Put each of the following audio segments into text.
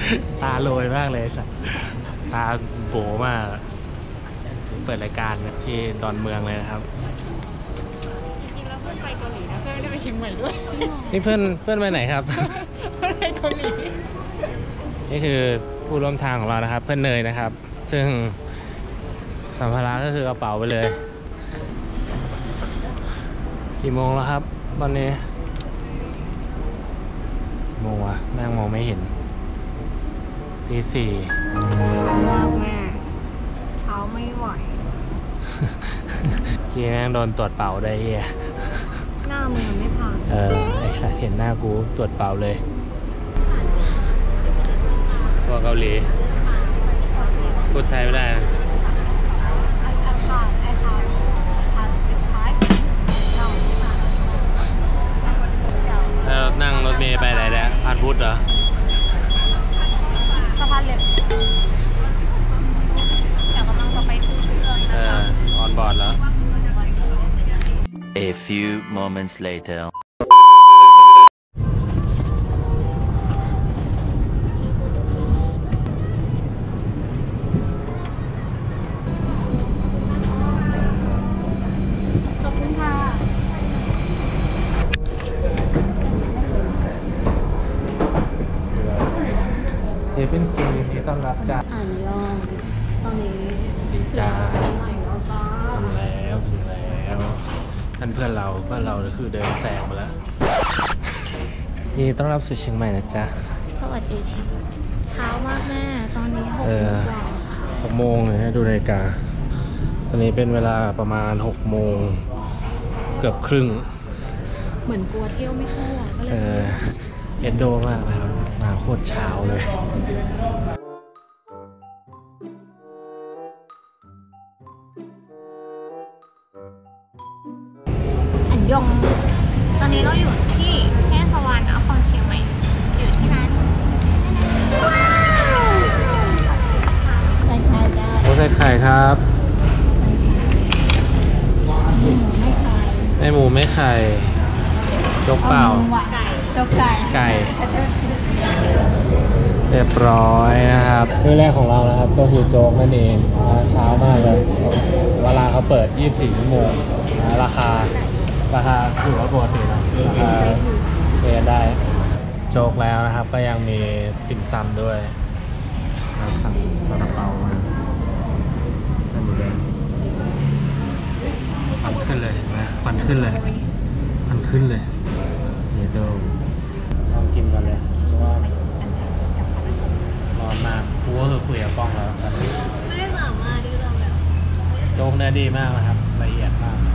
ตาโรยมากเลยสัสตาโบมากเปิดรายการที่ดอนเมืองเลยนะครับจริงๆแล้วเพื่อนไปเกาหลีนะเพื่อนไม่ได้ไปเชียงใหม่ด้วยนี่เพื่อนไปไหนครับเพื่อนไปเกาหลีนี่คือผู้ร่วมทางของเรานะครับเพื่อนเนยนะครับซึ่งสัมภาระก็คือกระเป๋าไปเลยกี่โมงแล้วครับตอนนี้โมงวะแม่งมองไม่เห็นตี 4 เช้ามากแม่เช้าไม่ไหวทีแม่งโดนตรวจเป่าได้เฮียหน้ามึงไม่ผ่านไอ้สายเห็นหน้ากูตรวจเป่าเลยตัวเกาหลีพูดไทยไม่ได้นะแล้วนั่งรถเมล์ไปไหนแล้วผ่านพุทธเหรอสะพานเหล็กเดี๋ยวกำลังจะไปขึ้นเครื่องนะคะออนบอร์ดแล้ว A few moments later ขอบคุณค่ะเป็นคุณยินดีต้อนรับจ้าอ่านยองตอนนี้ดีจ้าใหม่แล้วจ้าถึงแล้วท่านเพื่อนเราคือเดินแซงมาแล้วยินดีต้อนรับสู่เชียงใหม่นะจ๊ะสวัสดีเช้ามากแม่ตอนนี้ 6 โมงเลยนะดูนาฬิกาตอนนี้เป็นเวลาประมาณ6 โมงเกือบครึ่งเหมือนกลัวเที่ยวไม่ทั่วก็เลยเอ็นโดมากนะครับมาโคตรเช้าเลยอันยองตอนนี้เราอยู่ที่เทศบาลนครเชียงใหม่อยู่ที่ร้านว้าวใส่ไข่ได้ใส่ไข่ครับไม่หมูไม่ไข่จกเปล่าจกไก่เรียบร้อยนะครับมื้อแรกของเรานะครับก็คือโจ๊กนั่นเองเช้ามากเลยเวลาเขาเปิด24 ชั่วโมงราคาถือว่าปกตินะราคาเรียนได้โจ๊กแล้วนะครับก็ยังมีติ่มซำด้วยเราสั่งซาลาเปามาเส้นแดงควันขึ้นเลยเห็นไหมควันขึ้นเลยเดี๋ยวดูลองกินกันเลยเพราะว่าร้อนมากกูก็คือคุยกับกล้องแล้วไม่สามารถที่จะแบบโจ๊กเนื้อดีมากนะครับละเอียดมาก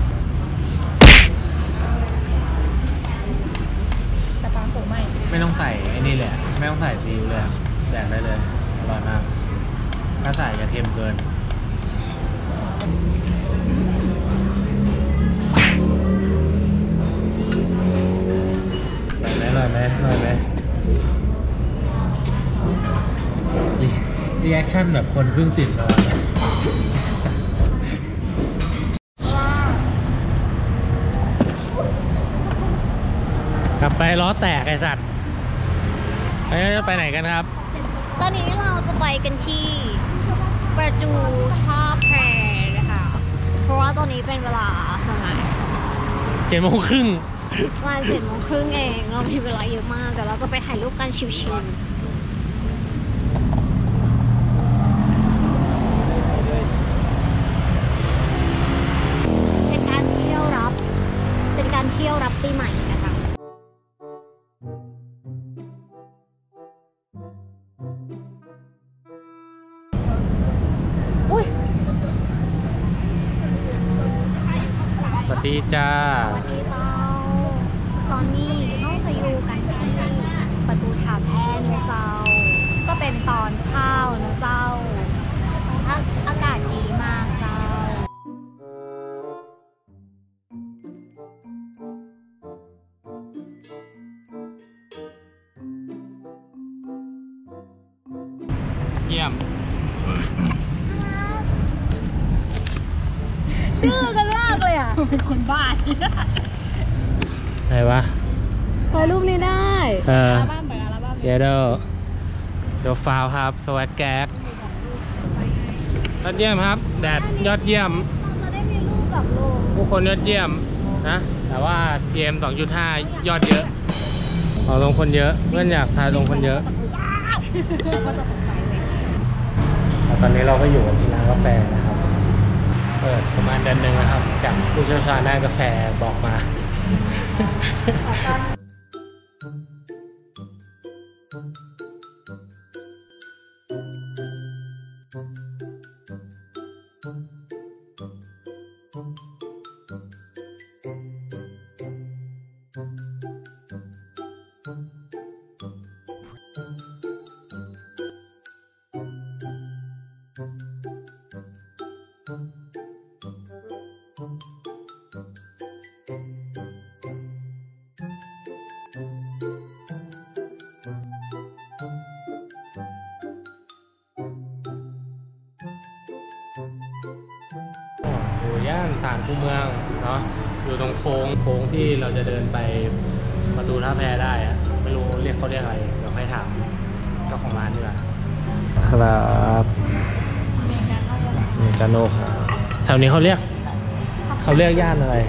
แต่ปลาโขไม่ต้องใส่ไอ้นี่เลยไม่ต้องใส่ซีอิ๊วเลยแดกได้เลยอร่อยมากถ้าใส่จะเค็มเกินอร่อยไหมรีแอคชั่นแบบคนเพิ่งติดมากลับไปล้อแตกไอ้สัตว์จะไปไหนกันครับตอนนี้เราจะไปกันที่ประจูท่าแพนะคะเพราะว่าตอนนี้เป็นเวลาประมาณ 7 โมงครึ่งประมาณ7 โมงครึ่งเองเรามีเวลาเยอะมากเดี๋ยวเราก็ไปถ่ายรูปกันชิวๆเป็นการเที่ยวรับปีใหม่นะคะสวัสดีจ้าสวัสดีเจ้าตอนนี้น้องจะอยู่กันที่ประตูท่าแพนะเจ้าก็เป็นตอนเช้านะเจ้าอากาศดีมากเจ้าเยี่ยมดื้อกันมากเลยอ่ะเป็นคนบ้าไหนวะถ่ายรูปนี้ได้อัลบั้มเดี๋ยวเดี๋ยวฟาวครับสวัสดีแก๊กยอดเยี่ยมครับแดดยอดเยี่ยมจะได้มีรูปแบบลงผู้คนยอดเยี่ยมนะแต่ว่าเกม 2.5 ยอดเยอะเอาลงคนเยอะเพื่อนอยากทายลงคนเยอะก็จะตกใจเลยตอนนี้เราก็อยู่กันที่ร้านกาแฟนะครับเปิดประมาณเดือนหนึ่งนะครับจากผู้เชี่ยวชาญด้านกาแฟบอกมา อยู่ย่านศาลคูเมืองเนาะอยู่ตรงโค้งที่เราจะเดินไปประตูท่าแพได้อะไม่รู้เรียกเขาเรียกอะไรเดี๋ยวให้ถามเจ้าของร้านดีกว่าครับเมกาโน่ครับแถวนี้เขาเรียกย่านอะไร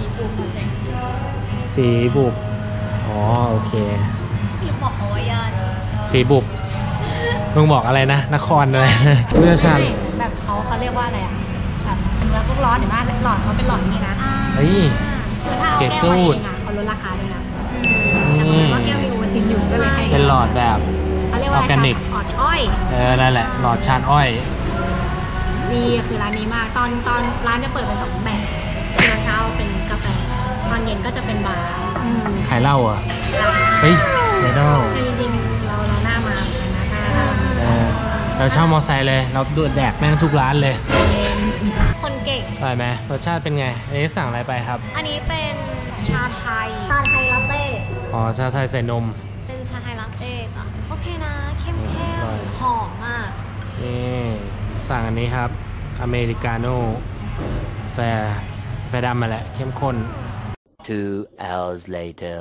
สีบุบอ๋อโอเคพี่บอกเขาว่าย่านสีบุบมึงบอกอะไรนะนครเลยผู้เชี่ยวชาญแบบเขาเรียกว่าอะไรอ่ะแบบแล้วพวกร้อนเห็นไหมหลอดเขาเป็นหลอดนี้นะเฮ้ยถ้าเอาแก้วมาเองอ่ะเขาลดราคาด้วยนะแต่ว่าแก้วมีโอวัลตินอยู่ก็เลยให้เป็นหลอดแบบเขาเรียกว่าออร์แกนิกหลอดอ้อยนั่นแหละหลอดชานอ้อยดีคือร้านนี้มากตอนร้านจะเปิดเป็น2 แบบคือตอนเช้าเป็นกาแฟตอนเย็นก็จะเป็นบาร์ขายเหล้าอ่ะเฮ้ยเดโน่จริงๆเราหน้ามาเหมือนกันนะถ้าเราเช่ามอไซค์เลยเราดูดแดกแม่งทุกร้านเลยคนเก่งอร่อยไหมรสชาติเป็นไงสั่งอะไรไปครับอันนี้เป็นชาไทยลาเต้อ๋อชาไทยใส่นมเป็นชาไทยลาเต้อะโอเคนะเข้มอร่อยหอมมากนี่สั่งอันนี้ครับอเมริกาโน่แฟดำมาแหละเข้มข้น 2 hours later.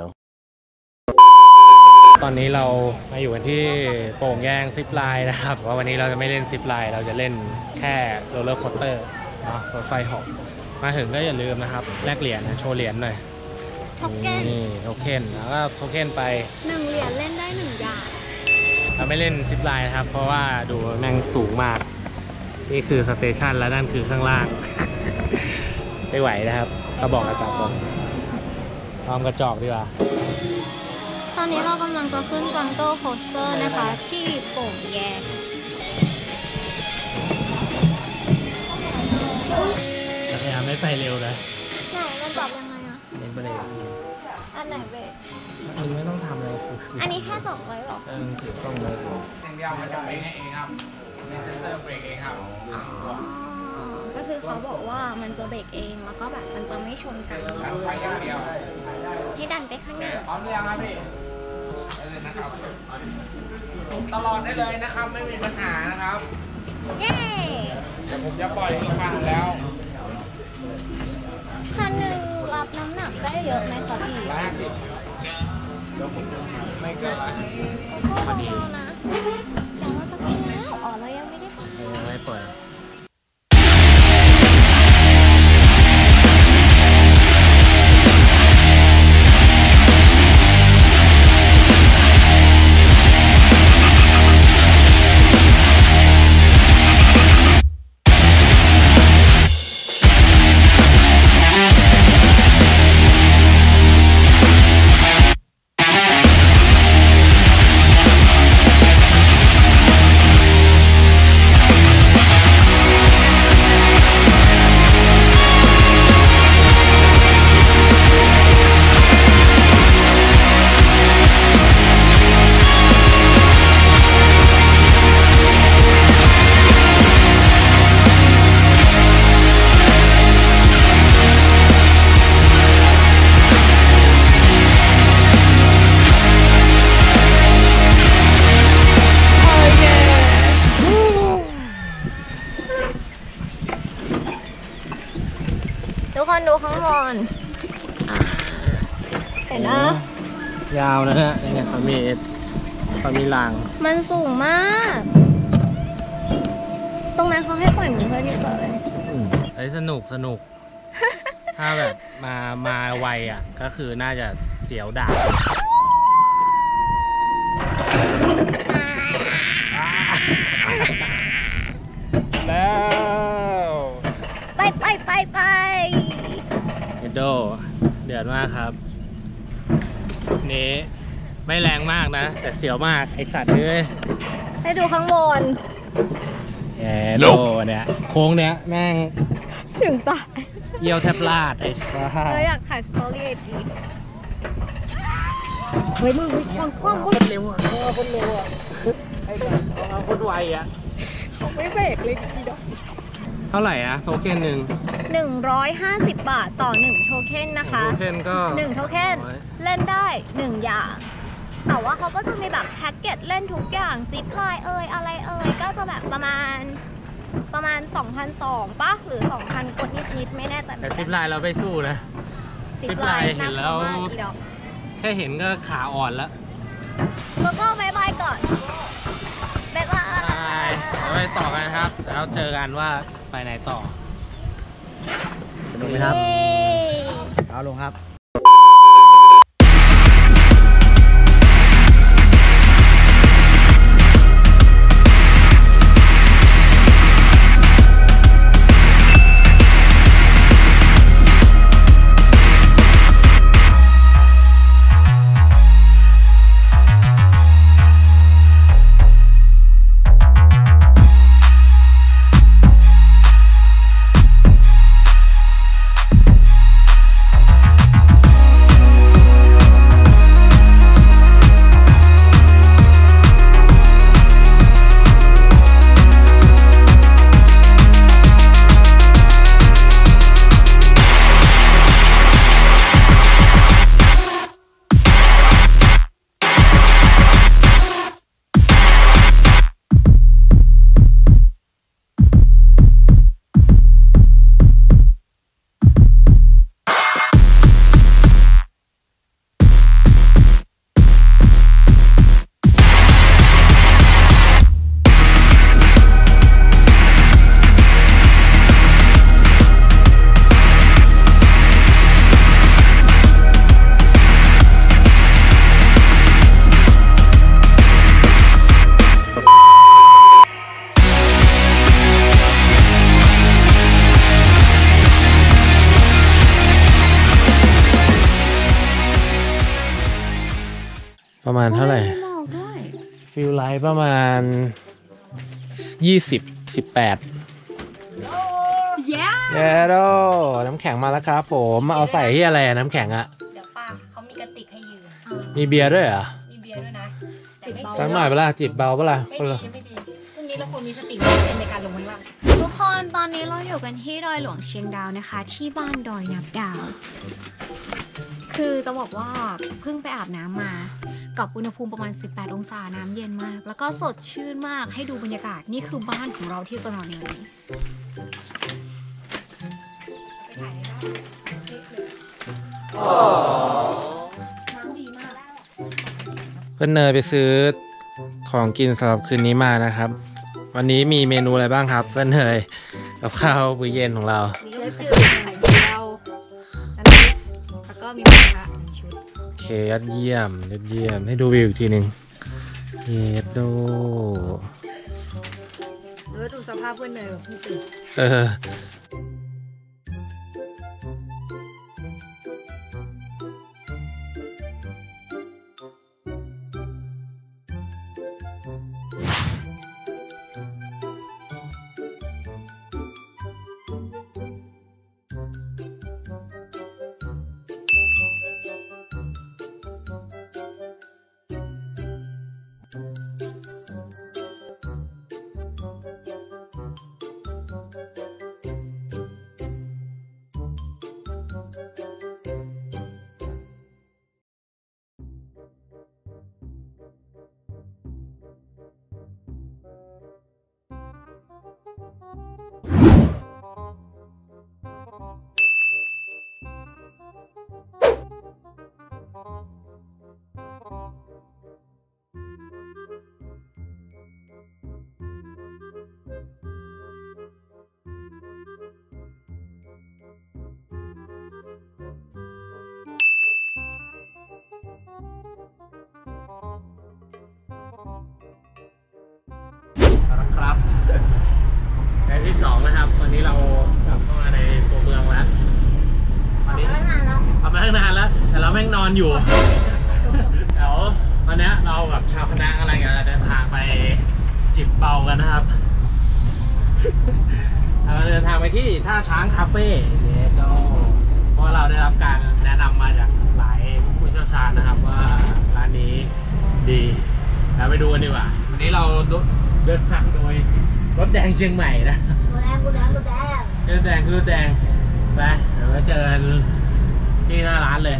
ตอนนี้เรามาอยู่กันที่โป่งแยงซิปไลน์นะครับว่าวันนี้เราจะไม่เล่นซิปไลน์เราจะเล่นแค่โรลเลอร์โคสเตอร์เนาะรถไฟเหาะมาถึงก็อย่าลืมนะครับแลกเหรียญนะโชว์เหรียญหน่อยโทเก้นนี่โทเค็นแล้วก็โทเค็นไป 1 เหรียญเล่นได้1 อย่างเราไม่เล่นซิปไลน์นะครับเพราะว่าดูแม่งสูงมากนี่คือสเตชันแล้วนั่นคือข้างล่าง ไม่ไหวนะครับก็บอกกันตามตรงพร้อมกระจอกดีกว่าตอนนี้เรากำลังจะขึ้นจังเกิลโคสเตอร์นะคะที่โป่งแยงพยายามไม่ไปเร็วนะไหนมันปรับยังไงอะเล่นไปเลยอันไหนเบรกมึงไม่ต้องทำอะไรกูอันนี้แค่2ไว้หรอถือต้องเลยสิอย่างเดียวมันจะเบรกให้เองครับมีเซนเซอร์เบรกเองครับอ๋อก็คือเขาบอกว่ามันจะเบรกเองแล้วก็แบบมันจะไม่ชนกันไฟอย่างเดียวให้ดันไปข้างหน้าพร้อมหรือยังครับพี่ได้เลยนะครับสูบตลอดได้เลยนะครับ ไม่มีปัญหานะครับเย้เดี๋ยวผมจะปล่อยอีกคันแล้วคันหนึ่งรับน้ำหนักได้เยอะไหมคะพี่ 150เดี๋ยวผมไม่เกินก็พอดีนะแต่ว่าจะไปแล้วอ๋อเรายังไม่ได้ไปไม่ปล่อยทุกคนดูข้างบนเห็นนะยาวนะฮะนี่ไงครับมีเขามีรางมันสูงมาก ตรงนั้นเขาให้ปล่อยมือเพื่อนนี่เปิดไอ้สนุก ถ้าแบบมาไวอ่ะก็คือน่าจะเสียวดาบแล้วไปโดเดือดมากครับนี้ไม่แรงมากนะแต่เสียวมากไอสัตว์เลยให้ดูข้างบนโดเนี่ยโค้งเนี้ยแม่งถึงตายเยี่ยวแทบลาดไอ้สัสอยากถ่ายสตอรี่ไอจีเฮ้ยมึงความคนเร็วอ่ะคนเร็วอ่ะไอ้แบบเอาคนไวอ่ะเขาไม่เบรกเลยทีเดียวเท่าไหร่อะโทเค็นหนึ่ง 150 บาทต่อ1โทเค็นนะคะโทเค็นก็ 1โทเค็นเล่นได้1อย่างแต่ว่าเขาก็จะมีแบบแพ็กเกจเล่นทุกอย่างซิปไลน์อะไรก็จะแบบประมาณ 2,200 ป่ะหรือ 2,000 กดนิชิตไม่แน่ใจแต่ซิปไลน์เราไม่สู้นะซิปไลน์เห็นแล้วแค่เห็นก็ขาอ่อนแล้วก็บายบายก่อนบ๊ายบายไปต่อกันครับแล้วเจอกันว่าไปไหนต่อสนุกไหมครับเอาลงครับประมาณเท่าไหร่ฟิลไลท์ประมาณ18เย้โดน้ำแข็งมาแล้วครับผมมาเอาใส่ที่อะไรน้ำแข็งอะเดี๋ยวป้าเขามีกระติกให้ยืมมีเบียร์ด้วยเหรอมีเบียร์ด้วยนะสักหน่อยเปล่าจิบเบาเปล่าไม่ดีพรุ่งนี้เราควรมีสติในการลงข้างล่างทุกคนตอนนี้เราอยู่กันที่ดอยหลวงเชียงดาวนะคะที่บ้านดอยนับดาวคือจะบอกว่าเพิ่งไปอาบน้ำมากับอุณหภูมิประมาณ18องศาน้ำเย็นมากแล้วก็สดชื่นมากให้ดูบรรยากาศนี่คือบ้านของเราที่จะนอนในวันนี้น้ำดีมากเพื่อนเนยไปซื้อของกินสำหรับคืนนี้มานะครับวันนี้มีเมนูอะไรบ้างครับเพื่อนเนยกับข้าวมื้อเย็นของเรามีเชื้อจืดไข่เจียวแล้วก็มีหมูกระทะชุดโอเคยอดเยี่ยมให้ดูวิวอีกทีหนึ่งเย็ดโดดูสภาพเพื่อนเนยพี่ตื่นครับในที่2นะครับตอนนี้เรากลับเข้ามาในตัวเมืองแล้วตอนนี้ทำมาตั้งนานแล้วแต่เราแม่งนอนอยู่เดี๋ยววันนี้เรากับชาวคณะอะไรกันเดินทางไปจิบเบากันนะครับเราเดินทางไปที่ท่าช้างคาเฟ่เพราะเราได้รับการแนะนำมาจากหลายผู้เชี่ยวชาญนะครับว่าร้านนี้ดีเราไปดูกันดีกว่าวันนี้เราเดินทางโดยรถแดงเชียงใหม่นะรถแดงคือรถแดงไปเดี๋ยวมาเจอกันที่หน้าร้านเลย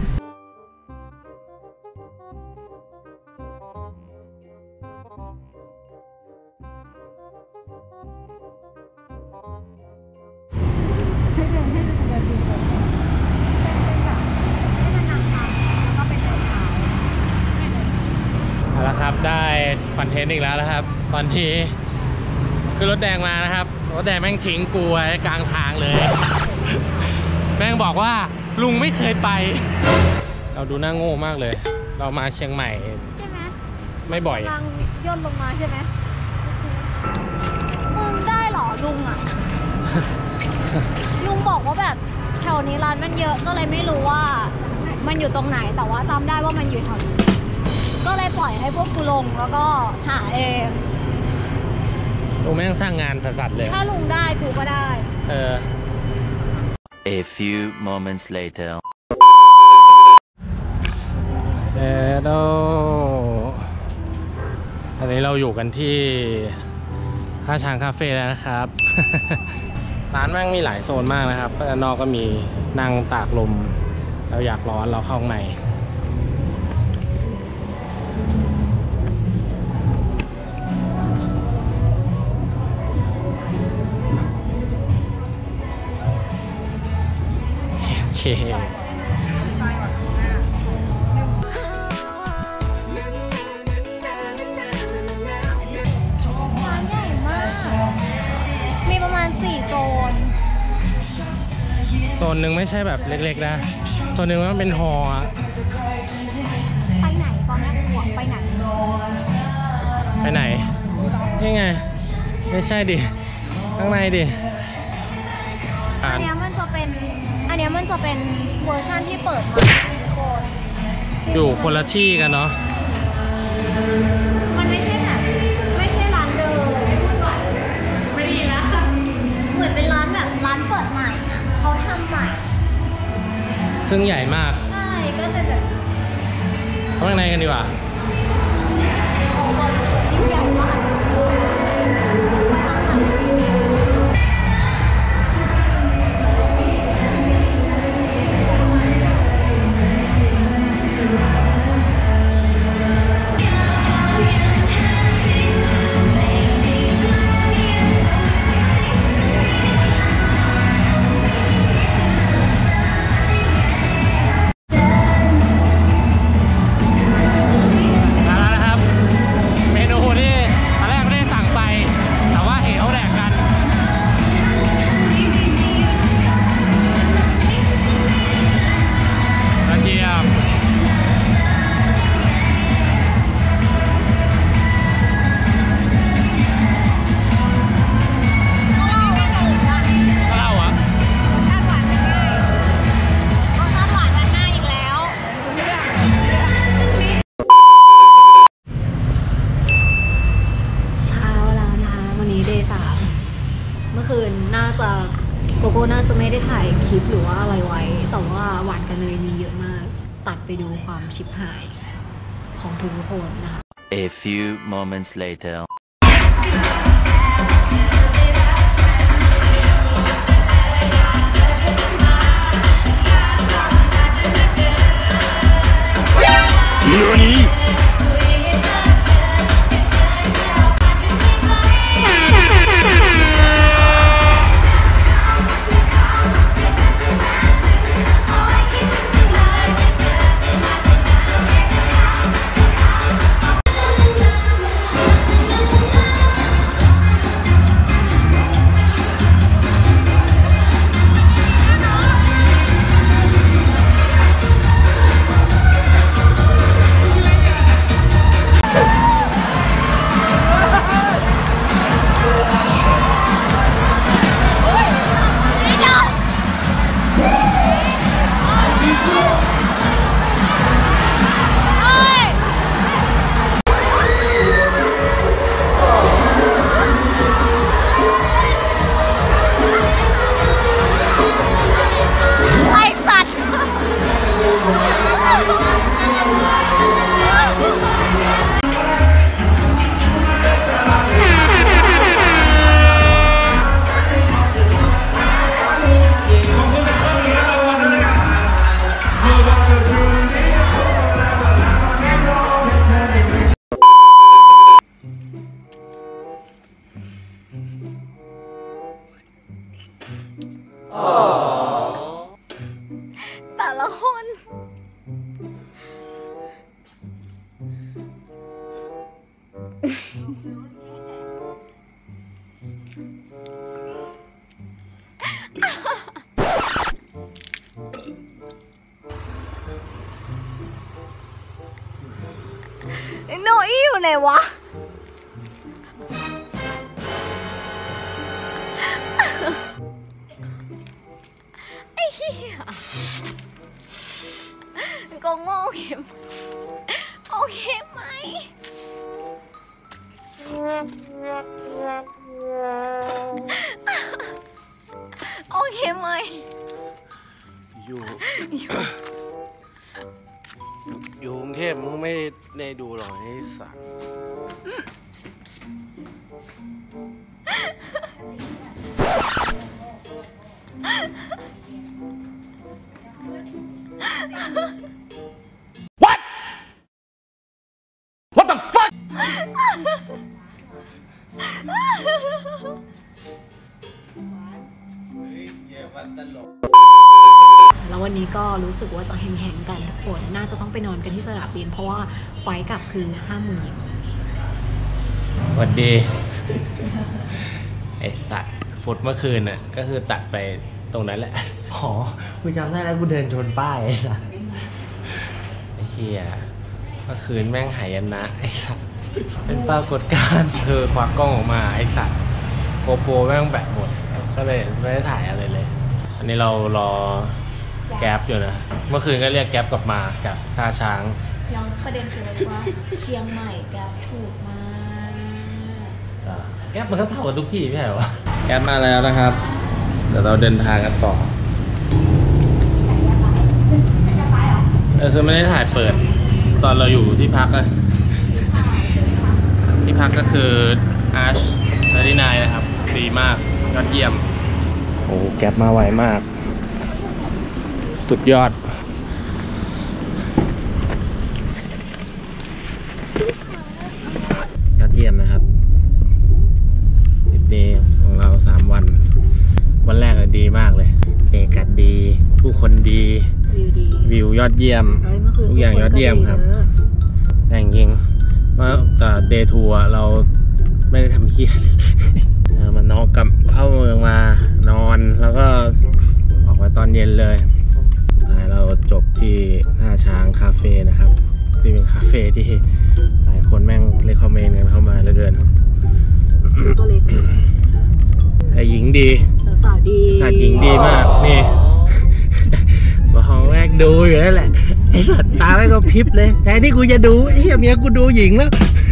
เอาละครับได้คอนเทนต์อีกแล้วนะครับตอนที่คือรถแดงมานะครับรถแดงแม่งทิ้งกูไว้กลางทางเลยแม่งบอกว่าลุงไม่เคยไปเราดูหน้าโง่มากเลยเรามาเชียงใหม่ใช่ไหมไม่บ่อยกำลังย่นลงมาใช่ไหมมึงได้หรอลุงอ่ะ ลุงบอกว่าแบบแถวนี้ร้านมันเยอะก็เลยไม่รู้ว่ามันอยู่ตรงไหนแต่ว่าจำได้ว่ามันอยู่แถวนี้ก็เลยปล่อยให้พวกกูลงแล้วก็หาเองลุงแม่งสร้างงานสัสๆเลยถ้าลุงได้กูก็ได้ A few moments later ตอนนี้เราอยู่กันที่ท่าช้างคาเฟ่แล้วนะครับ ร้านแม่งมีหลายโซนมากนะครับด้านนอกก็มีนั่งตากลมเราอยากร้อนเราเข้าข้างในโอเคโซนหนึ่งไม่ใช่แบบเล็กๆนะโซนหนึ่งมันเป็นฮอลไปไหนตอนนี้หัวไปไหนนี่ไงไม่ใช่ดิข้างในดิอันนี้มันจะเป็นเวอร์ชันที่เปิดมาอยู่คนละที่กันเนาะมันไม่ใช่แบบไม่ใช่ร้านเดิมไม่ดีนะเหมือนเป็นร้านแบบร้านเปิดใหม่อะเขาทำใหม่ซึ่งใหญ่มากใช่ก็จะแบบเข้าข้างในกันดีกว่ายิ่งใหญ่มากโกโก้น่าจะไม่ได้ถ่ายคลิปหรือว่าอะไรไว้แต่ว่าหวานกับเนยมีเยอะมากตัดไปดูความชิบหายของทุกคนนะคะ A few moments later วะไอ้เหี้ยก็โง่โอเคไหมโอเคไหมอยู่กรุงเทพมึงไม่ได้ดูหรอกไอ้สัตว์What the fuck แล้ววันนี้ก็รู้สึกว่าจะแห้งๆกันทุกคนน่าจะต้องไปนอนกันที่สนามบินเพราะว่าไฟล์กลับคือ5 โมงเย็นสวัสดี ไอสัตว์ฟุตเมื่อคืนน่ะก็คือตัดไปตรงนั้นแหละอ๋อกูจำได้แล้วกูเดินชนป้ายไอ้สัตว์ไอ้เหี้ยเมื่อคืนแม่งหายนะไอ้สัตว์เป็นปรากฏการณ์คือควักกล้องออกมาไอ้สัตว์โกโปรแม่งแบตหมดก็เลยไม่ได้ถ่ายอะไรเลยอันนี้เรารอแก๊ปอยู่นะเมื่อคืนก็เรียกแก๊ปกลับมาจากท่าช้างยังประเด็นคือว่าเชียงใหม่แก๊ปถูกมากแก๊ปมันก็เท่ากันทุกที่ไม่ใช่เหรอแก๊ปมาแล้วนะครับเดี๋ยวเราเดินทางกันต่อคือไม่ได้ถ่ายเปิดตอนเราอยู่ที่พักอะที่พักก็คืออาร์ช39นะครับดีมากยอดเยี่ยมโอ้แก๊ปมาไวมากสุดยอดยอดเยี่ยมนะครับ10 day ของเรา3 วันวันแรกเลยดีมากเลยบรรยากาศดีผู้คนดีวิวยอดเยี่ยมทุกอย่างยอดเยี่ยมครับแต่จริงๆว่าแต่เดย์ทัวร์เราไม่ได้ทำเหี้ยมันนอนกลับเข้าเมืองมานอนแล้วก็ออกมาตอนเย็นเลยสุดท้ายเราจบที่ท่าช้างคาเฟ่นะครับที่เป็นคาเฟ่ที่หลายคนแม่งเรคคอมเมนต์กันเข้ามาเหลือเกินก็เล็กแต่หญิงดีสาวดีสัตว์หญิงดีมากนี่มาห้องแรกดูอยู่นั่นแหละไอ้สัตว์ตาไม่ก็พริบเลยแต่นี่กูจะดูไอ้เมียกูดูหญิงแล้ว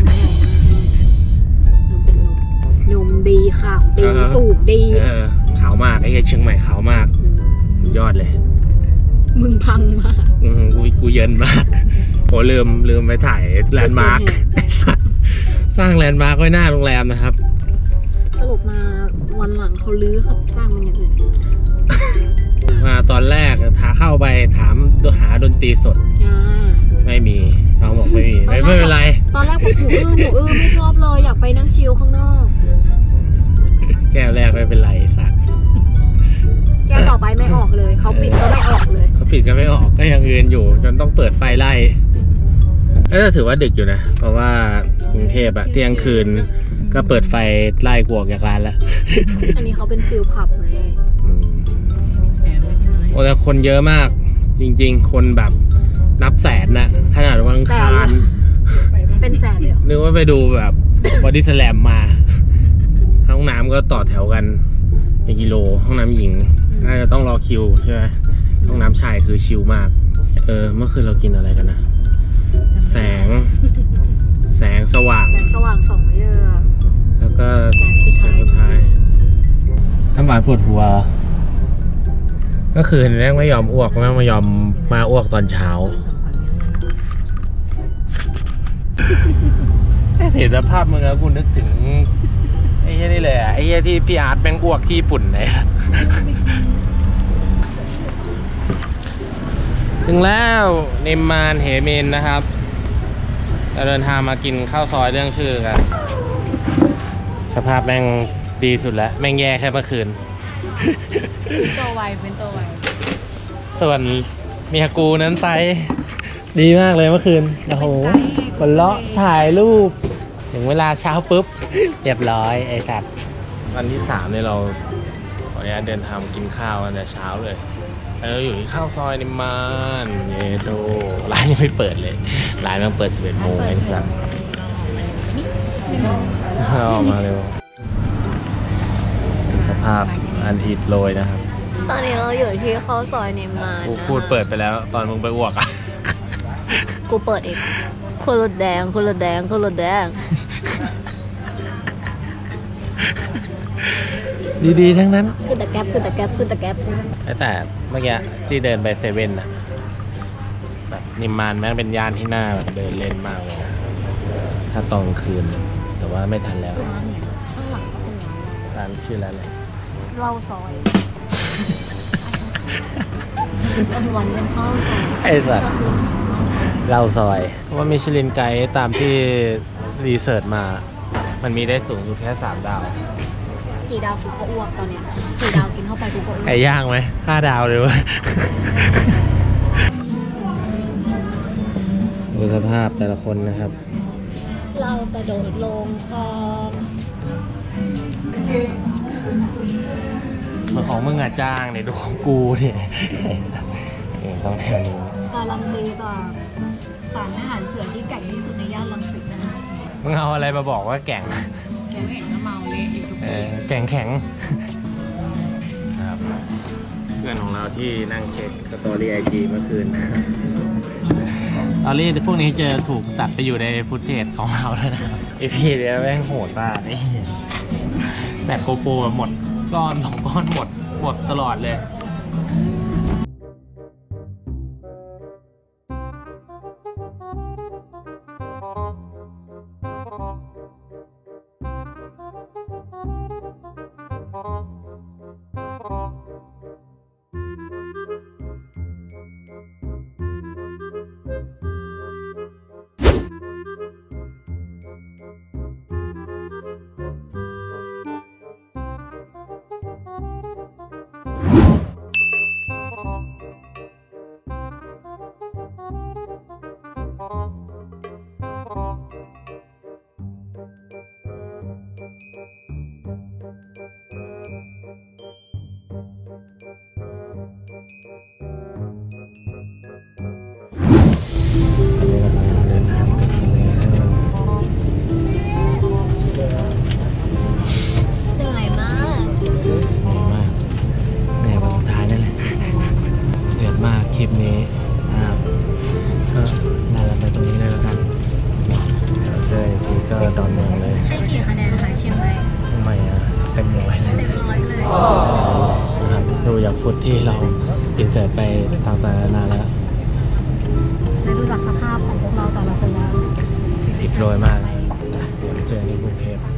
นมดีขาวดีสูบดีขาวมากไอ้เชียงใหม่ขาวมากยอดเลยมึงพังมากกูเยินมากโอ้ลืมไปถ่ายแลนด์มาร์คสร้างแลนด์มาร์คไว้หน้าโรงแรมนะครับสรุปมาวันหลังเขาลื้อเขาสร้างมันอย่างอื่นมาตอนแรกท้าเข้าไปถามหาดนตรีสดไม่มีเขาบอกไม่มีไม่เป็นไรตอนแรกผมหูอื้อไม่ชอบเลยอยากไปนั่งชิลข้างนอกแก้วแรกไม่เป็นไรสัตว์แก้วต่อไปไม่ออกเลยเขาปิดก็ไม่ออกเลยเขาปิดก็ไม่ออกก็ยังเงินอยู่จนต้องเปิดไฟไล่ถือว่าดึกอยู่นะเพราะว่ากรุงเทพอะเที่ยงคืนก็เปิดไฟไล่กวกจากร้านแล้วอันนี้เขาเป็นฟิลผับเลยโอ้แต่คนเยอะมากจริงๆคนแบบนับแสนนะขนาดวันอังคารเป็นแสนเลยนึกว่าไปดูแบบบอดี้สแลมมาห้องน้ำก็ต่อแถวกันเป็นกิโลห้องน้ำหญิงน่าจะต้องรอคิวใช่ไหมห้องน้ำชายคือชิลมากเมื่อคืนเรากินอะไรกันนะแสงสว่าง 2 เยอะแล้วก็แสงสุดท้ายน้ำหวานปวดหัวก็คือแม่งไม่ยอมอ้วกแม่งไม่ยอมมาอ้วกตอนเช้าเห็นสภาพมึงแล้วกูนึกถึงไอ้เหี้ยนี่เลยไอ้เหี้ยที่พี่อาร์ตแม่งอ้วกที่ญี่ปุ่นเลยถึงแล้วนิมมานเหมินนะครับจะเดินทางมากินข้าวซอยเรื่องชื่อกันสภาพแม่งดีสุดแล้วแม่งแย่แค่เมื่อคืนตัวไวเป็นตัวไวส่วนเมียกูนั้นไซดีมากเลยเมื่อคืนโอ้โหคนเลาะถ่ายรูปถึงเวลาเช้าปุ๊บเรียบร้อยไอ้สัตว์วันที่3เนี่ยเราขออนุญาตเดินทางกินข้าวกันแต่เช้าเลยเราอยู่ที่ข้าวซอยนิมมานเยโดร้านยังไม่เปิดเลยร้านมันเปิด11 โมงไอ้สัตว์ออกมาเร็วสภาพอันอิดโรยนะครับตอนนี้เราอยู่ที่ข้าวซอยเนมมานกูพูดเปิดไปแล้วตอนมึงไปอ้วกอ่ะกูเปิดเองคนรถแดงคนรถแดงคนรถแดงดีๆทั้งนั้นขึ้นตะแก๊บขึ้นตะแก๊บขึ้นตะแก๊บแต่เมื่อกี้ที่เดินไปเซเว่นอะแบบนิมมานแม่งเป็นย่านที่น่าแบบเดินเล่นมากเลยนะถ้าตอนกลางคืนแต่ว่าไม่ทันแล้วข้างหลังก็เป็นร้านร้านชื่อร้านอะไรเหล้าซอยกลางวันเป็นข้าวซอยไอ้สัตว์เหล้าซอยเพราะว่ามิชลินไกด์ตามที่รีเสิร์ชมา มันมีได้สูงสุดแค่3 ดาวกี่ดาวกูก็อ้วกตอนเนี้ยกี่ดาวกินเข้าไปกูก็อ้วกไก่ย่างไหม5 ดาวเลยวะ ดูสภาพแต่ละคนนะครับเรากระโดดลงคลองมาของมึงอะจ้างเนี่ยดูของกูเนี่ยต้องแถวนี้การันตีจากศาลทหารเสือที่แก่งที่สุดในย่านรังสิตนะคะมึงเอาอะไรมาบอกว่าแก่งแกเห็นก็เมาเละอยู่ทุกทีแก่งแข็งครับเพื่อนของเราที่นั่งเช็คสตอรี่ไอจีเมื่อคืนสตอรี่พวกนี้จะถูกตัดไปอยู่ในฟุตเทจของเราแล้วนะครับไอพี่เนี่ยแม่งโหดมากนี่แบบโกโปรหมดก้อน2 ก้อนหมดตลอดเลยเหนื่อยมากเหนื่อยวันสุดท้ายนั่นแหละเดือดมากคลิปนี้นะครับก็น่าจะไปตรงนี้เลยแล้วกันเดี๋ยวเจอทีเซอร์ดอนเมืองเลยให้กี่คะแนนคะเชียงใหม่ทำไมอ่ะเต็มร้อยเลยเต็มร้อยเลยนะครับดูจากฟุตที่เราอินเสิร์ตไปต่างๆนานาแล้วและดูจากสภาพของพวกเราแต่ละคนแล้วอิดโรยมากเดี๋ยวเจอในกรุงเทพ